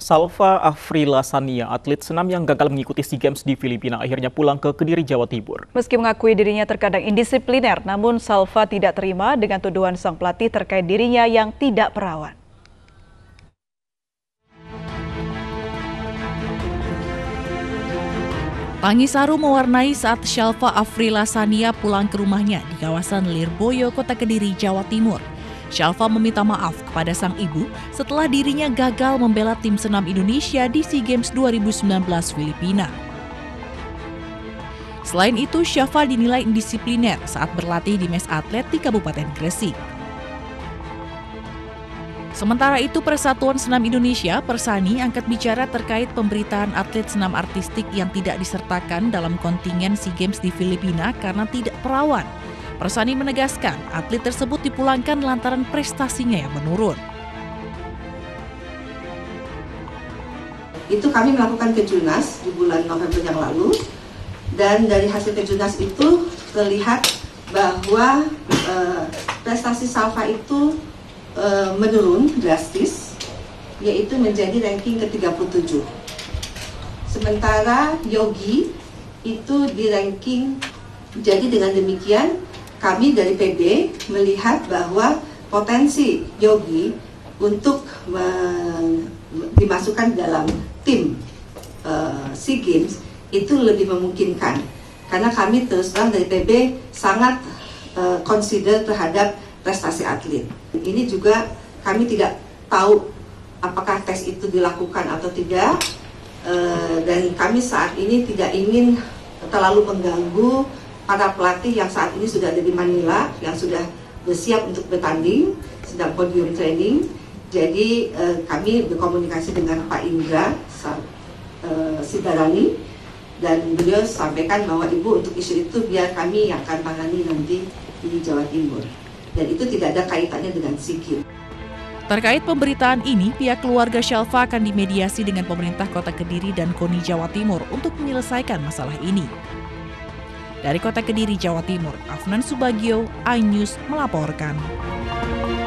Salva Afrilasania, atlet senam yang gagal mengikuti SEA Games di Filipina, akhirnya pulang ke Kediri, Jawa Timur. Meski mengakui dirinya terkadang indisipliner, namun Salva tidak terima dengan tuduhan sang pelatih terkait dirinya yang tidak perawan. Tangis haru mewarnai saat Salva Afrilasania pulang ke rumahnya di kawasan Lirboyo, Kota Kediri, Jawa Timur. Salva meminta maaf kepada sang ibu setelah dirinya gagal membela tim senam Indonesia di SEA Games 2019 Filipina. Selain itu, Salva dinilai indisipliner saat berlatih di mes atlet di Kabupaten Gresik. Sementara itu, Persatuan Senam Indonesia Persani angkat bicara terkait pemberitaan atlet senam artistik yang tidak disertakan dalam kontingen SEA Games di Filipina karena tidak perawan. Persani menegaskan atlet tersebut dipulangkan lantaran prestasinya yang menurun. Itu kami melakukan kejurnas di bulan November yang lalu, dan dari hasil kejurnas itu terlihat bahwa prestasi Salva itu menurun drastis, yaitu menjadi ranking ke-37. Sementara Yogi itu di ranking, jadi dengan demikian kami dari PB melihat bahwa potensi Yogi untuk dimasukkan dalam tim SEA Games itu lebih memungkinkan, karena kami terus terang dari PB sangat consider terhadap prestasi atlet. Ini juga kami tidak tahu apakah tes itu dilakukan atau tidak, dan kami saat ini tidak ingin terlalu mengganggu para pelatih yang saat ini sudah ada di Manila, yang sudah bersiap untuk bertanding, sedang podium training. Jadi kami berkomunikasi dengan Pak Indra Sidarani, dan beliau sampaikan bahwa Ibu untuk isu itu biar kami yang akan tangani nanti di Jawa Timur. Dan itu tidak ada kaitannya dengan SEA Games. Terkait pemberitaan ini, pihak keluarga Salva akan dimediasi dengan pemerintah Kota Kediri dan KONI Jawa Timur untuk menyelesaikan masalah ini. Dari Kota Kediri, Jawa Timur, Afnan Subagio, iNews melaporkan.